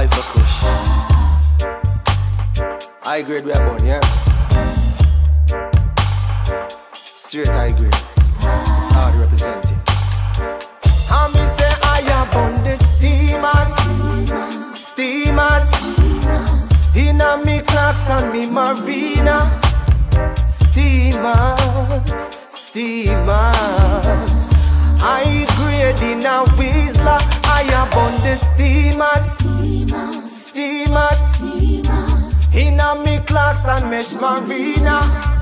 I for Kush. I grade we are born, yeah. Straight I grade. It's hard representing. And me say I am on the steamers. Steamers. Inna me clocks and me marina. Steamers. Steamers. I grade in a Whistler. I am on the steamers. Steamers. Inna me clocks and mesh marina.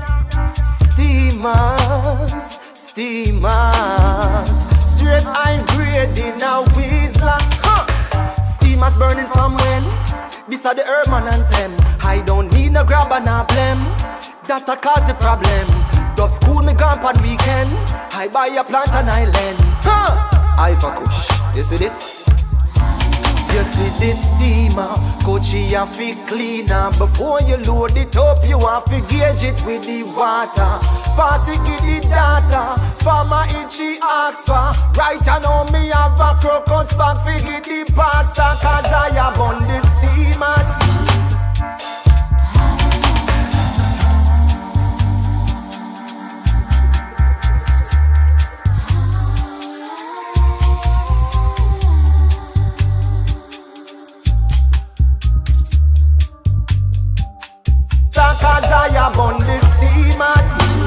Steamers. Steamers. Straight I grade in a Whistler. Steamers burning from when? This are the urban anthem. I don't need no grab and a blame. That a cause the problem. Dub school me gone on weekends. I buy a plant and I lend. I for Kush. You see this? You see this steamer, coachy and fi cleaner. Before you load it up, you have to gauge it with the water. Pass it with the data. Farmer itchy ask for. Right now me have a crocus bag fi get the pasta. Cause I have on the steamers. Cause I am on the steamers.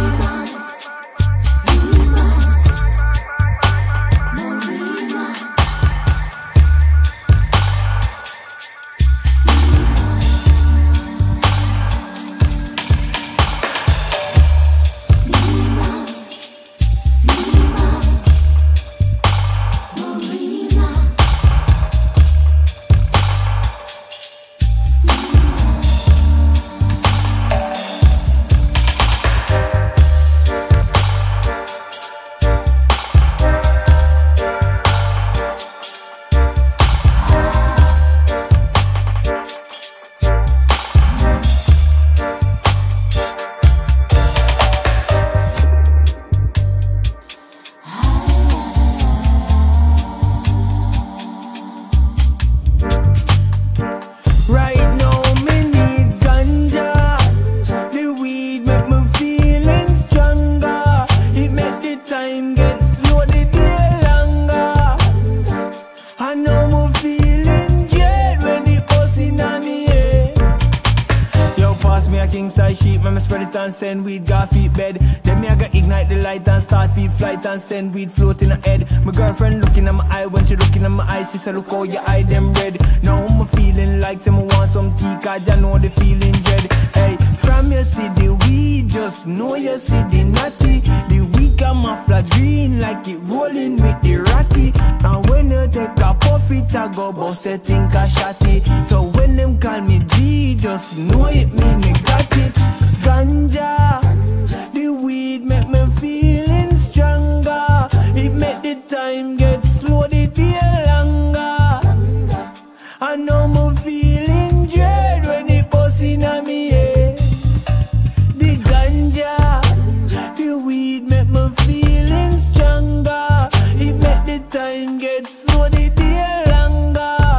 Send weed, got feet bed. Then me I got ignite the light and start feet flight and send weed float in her head. My girlfriend looking at my eye, when she looking at my eyes, she said look how your eye them red. Now I'm feeling like someone want some tea, cause I know the feeling dread. Hey, from you see the weed, just know you see the natty. The weed camouflage green like it rolling with the ratty. And when you take a puff it, I go bust it think a shotty. So when them call me G, just know it mean me got it. Ganja, the weed make me feeling stronger. It make the time get slow, the day longer. I know me feeling dread when it bust inna me head. The ganja, the weed make me feeling stronger. It make the time get slow, the day longer.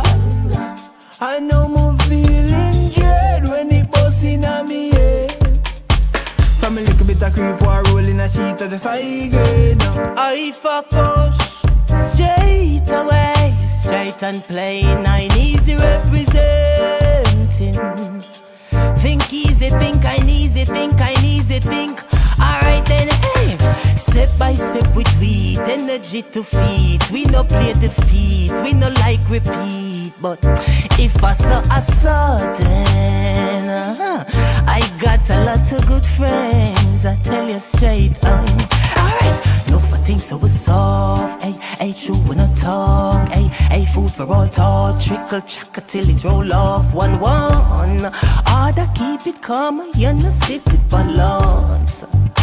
I know me feeling dread when it bust inna me head. From a little bit of creep or rolling a sheet of the side grade now. I focus straight away, straight and plain. Inezi representing. Think easy, think Inezi, think Inezi, think. Alright then, hey. Step by step with weed, energy to feed. We no play defeat, we no like repeat. But if I saw then I got a lot of good friends, I tell you straight. Alright, no for things so we soft. Hey, true we no talk. Hey, food for all thought. Trickle chaka till it roll off. One. Order keep it calm, you no sit it balance.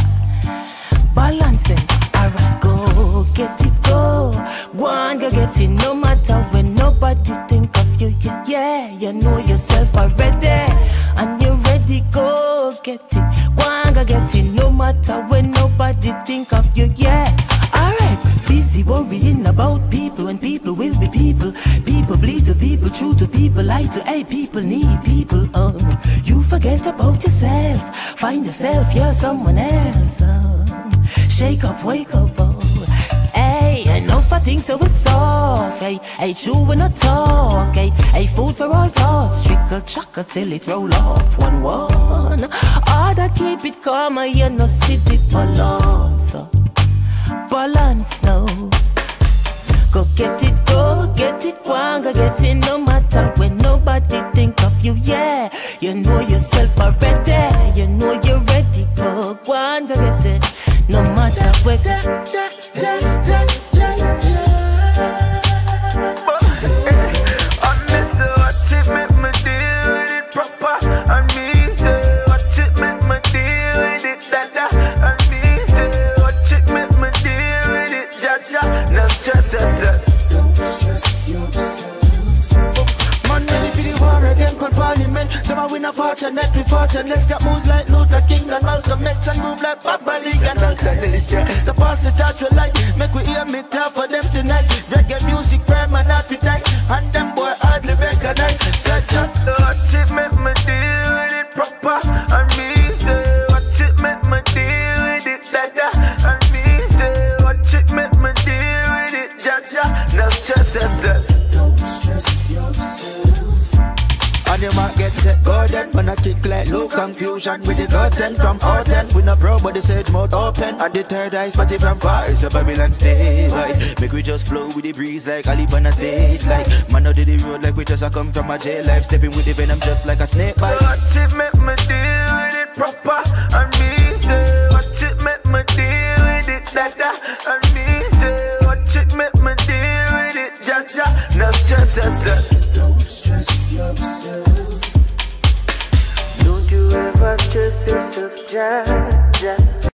Balance then, alright, go get it, go. Go and go get it, no matter when nobody think of you. Yeah, you know yourself already, and you're ready, go get it. Go and go get it, no matter when nobody think of you. Yeah, alright. Busy worrying about people when people will be people. People bleed to people true to people, lie to hey people, need people. You forget about yourself, find yourself, you're someone else. Shake up, wake up, hey, enough of things so it's soft. Hey, true we not talk. Hey, food for all thoughts. Trickle chocolate till it roll off. One. Order keep it calm, you no city balance. Balance now. Go get it, go get it no matter when nobody think of you, yeah. You know yourself already, you know you're ready. Go on, go get it, no matter where. Somehow we not fortunate, we fortunate. Got moves like Luther King and Malcolm X and move like Papa League and Alton Ellis, yeah. So pass the touch we like, make we hear me talk for them tonight. Reggae music, prime and appetite, and them boy hardly recognize. So just watch it, make me deal with it proper. And me say, watch it, make me deal with it dada. And me say, watch it, make me deal with it jaja. Now stress yourself, don't stress yourself. And you might get set golden when I kick like low confusion with the curtain from out end. We no pro but the sage mouth open and the third eye spotty from far. So Babylon stay right. Make we just flow with the breeze like I live on a stage. Like man out of the road like we just a come from a jail life. Stepping with the venom just like a snake bite. Watch it make me deal with it proper. And me say watch it make me deal with it dada. And me say watch it make me deal with it jaja. No stress yourself, don't stress yourself. Don't you ever stress yourself, ja, ja.